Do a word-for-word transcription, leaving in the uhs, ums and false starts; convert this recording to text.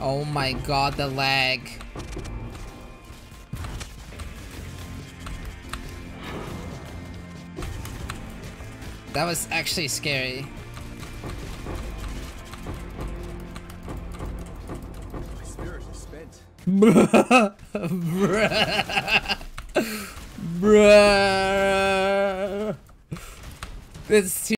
Oh my god, the lag. That was actually scary. My spirit is spent. Bruh. Bruh. Bruh. It's too